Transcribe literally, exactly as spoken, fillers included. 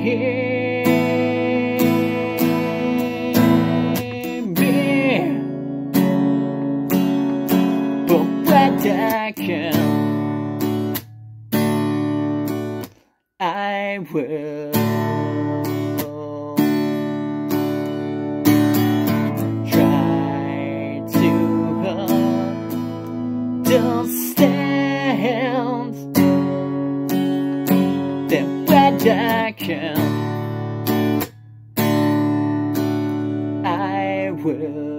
but what I can, I will try to understand that what I can, I will